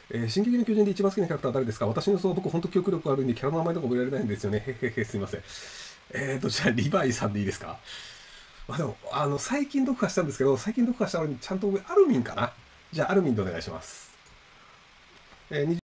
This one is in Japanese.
進撃の巨人で一番好きなキャラクターは誰ですか？私の予想、僕、本当記憶力あるんで、キャラの名前とか覚えられないんですよね。へへへ、すいません。じゃあ、リヴァイさんでいいですか？まあでも、最近読破したんですけど、最近読破したのにちゃんと上、アルミンかな。じゃあ、アルミンでお願いします。